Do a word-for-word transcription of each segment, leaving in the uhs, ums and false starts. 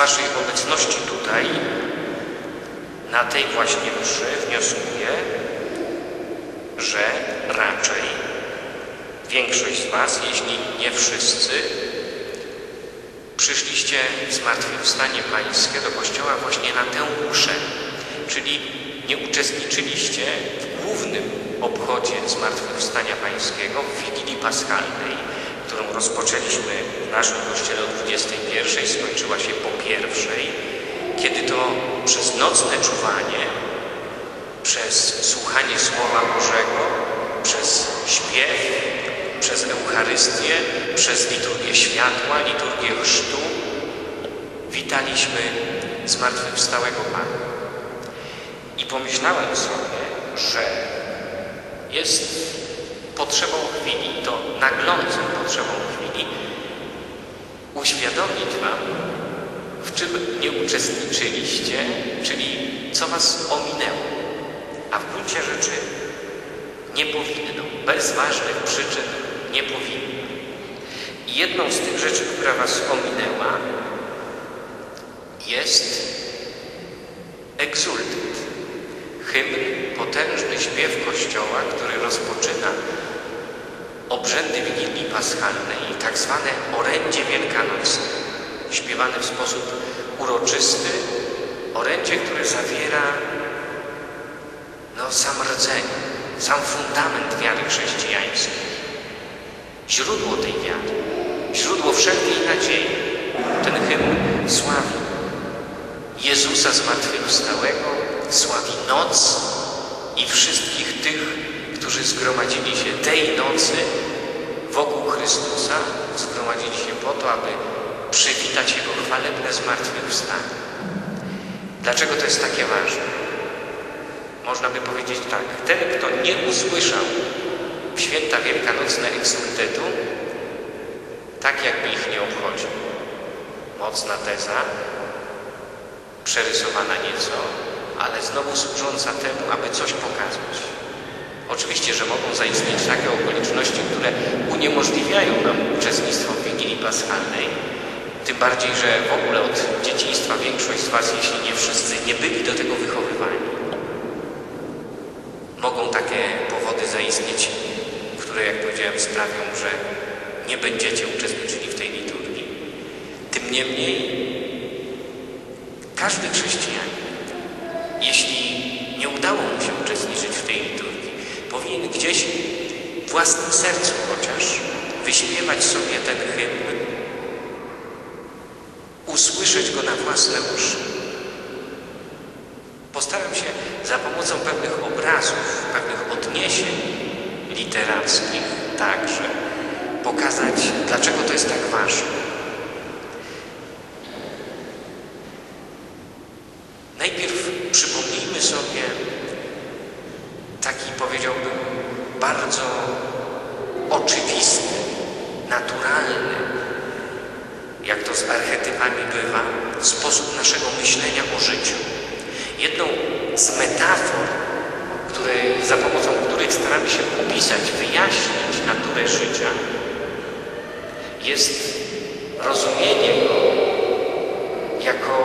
waszej obecności tutaj, na tej właśnie mszy, wnioskuję, że raczej większość z was, jeśli nie wszyscy, przyszliście w zmartwychwstanie pańskie do kościoła właśnie na tę mszę, czyli nie uczestniczyliście w głównym obchodzie zmartwychwstania pańskiego w Wigilii Paschalnej, którą rozpoczęliśmy w naszym kościele o dwudziestej pierwszej, skończyła się po pierwszej, kiedy to przez nocne czuwanie, przez słuchanie Słowa Bożego, przez śpiew, przez Eucharystię, przez liturgię światła, liturgię chrztu witaliśmy zmartwychwstałego Pana. I pomyślałem sobie, że jest potrzebą chwili, to naglącą potrzebą chwili, uświadomić wam, w czym nie uczestniczyliście, czyli co was ominęło, a w gruncie rzeczy nie powinno, bez ważnych przyczyn nie powinno. I jedną z tych rzeczy, która was ominęła, jest egsultat. Hymn, potężny śpiew Kościoła, który rozpoczyna obrzędy Wigilii Paschalnej, tak zwane orędzie wielkanocne, śpiewane w sposób uroczysty, orędzie, które zawiera no, sam rdzeń, sam fundament wiary chrześcijańskiej, źródło tej wiary, źródło wszelkiej nadziei. Ten hymn sławi Jezusa zmartwychwstałego, sławi noc i wszystkich tych, którzy zgromadzili się tej nocy wokół Chrystusa, zgromadzili się po to, aby przywitać Jego chwalebne zmartwychwstanie. Dlaczego to jest takie ważne? Można by powiedzieć tak, ten, kto nie usłyszał w święta wielkanocne egsultetu, tak jakby ich nie obchodził. Mocna teza, przerysowana nieco, ale znowu służąca temu, aby coś pokazać. Oczywiście, że mogą zaistnieć takie okoliczności, które uniemożliwiają nam uczestnictwo w Wigilii Paschalnej, tym bardziej, że w ogóle od dzieciństwa większość z was, jeśli nie wszyscy, nie byli do tego wychowywani. Mogą takie powody zaistnieć, które, jak powiedziałem, sprawią, że nie będziecie uczestniczyli w tej liturgii. Tym niemniej każdy chrześcijanin, jeśli nie udało mu się uczestniczyć w tej liturgii, powinien gdzieś w własnym sercu chociaż wyśpiewać sobie ten hymn, usłyszeć go na własne uszy. Postaram się za pomocą pewnych obrazów, pewnych odniesień literackich także pokazać, dlaczego to jest tak ważne. Najpierw przypomnijmy sobie taki, powiedziałbym, bardzo oczywisty, naturalny, jak to z archetypami bywa, sposób naszego myślenia o życiu. Jedną z metafor, które, za pomocą których staramy się opisać, wyjaśnić naturę życia, jest rozumienie go jako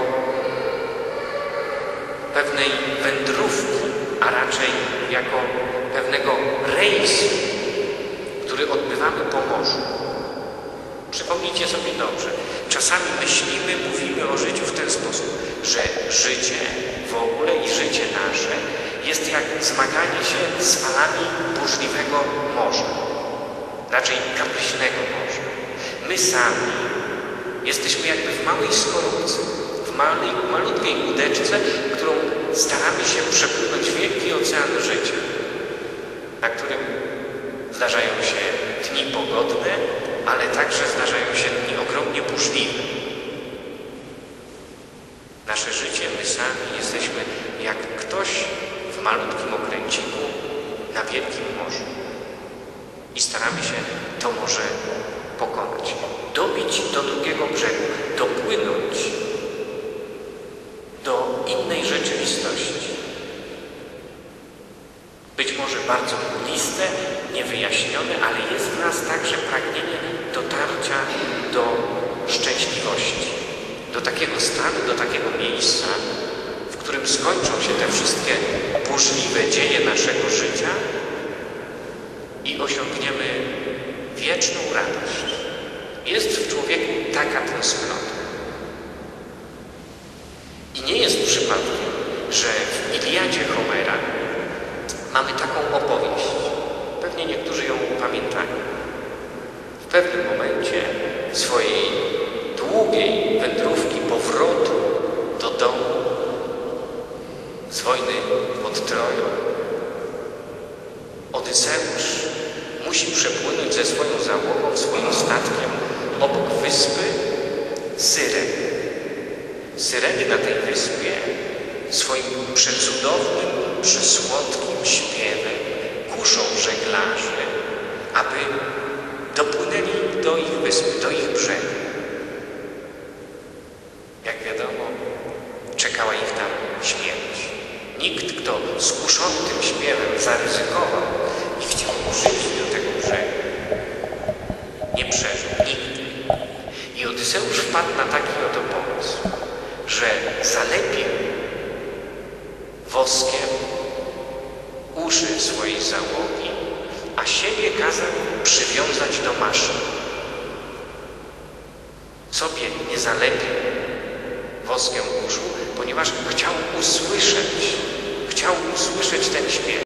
pewnej wędrówki, a raczej jako pewnego rejsu, który odbywamy po morzu. Przypomnijcie sobie dobrze, czasami myślimy, mówimy o życiu w ten sposób, że życie w ogóle i życie nasze jest jak zmaganie się z falami burzliwego morza, raczej kapryśnego morza. My sami jesteśmy jakby w małej skorupce, w małej, malutkiej łódeczce, którą staramy się przepłynąć wielki ocean życia, na którym zdarzają się dni pogodne, ale także zdarzają się dni ogromnie burzliwe. Nasze życie, my sami jesteśmy jak ktoś w malutkim okręciku na wielkim morzu i staramy się to morze pokonać, dobić do drugiego brzegu, dopłynąć do innej rzeczywistości. Być może bardzo mgliste, niewyjaśnione, ale jest w nas także pragnienie dotarcia do szczęśliwości, do takiego stanu, do takiego miejsca, w którym skończą się te wszystkie burzliwe dzieje naszego życia i osiągniemy wieczną radość. Jest w człowieku taka tęsknota. I nie jest przypadkiem, że w Iliadzie Homera mamy taką opowieść. Pewnie niektórzy ją pamiętają. W pewnym momencie swojej długiej wędrówki powrotu do domu z wojny pod Troją Odyseusz musi przepłynąć ze swoją załogą, swoim statkiem obok wyspy Syren. Syreny na tej wyspie swoim przecudownym, przesłodkim śpiewem kuszą żeglarzy, aby dopłynęli do ich wyspy, do ich brzegu. Jak wiadomo, czekała ich tam śmierć. Nikt, kto skuszony tym śpiewem zaryzykował i chciał użyć do tego brzegu, nie przeżył nigdy. I Odyseusz wpadł na taki oto pomysł, że zalepił woskiem uszy swojej załogi, a siebie kazał przywiązać do maszyn. Sobie nie zalepił woskiem uszu, ponieważ chciał usłyszeć, chciał usłyszeć ten śpiew.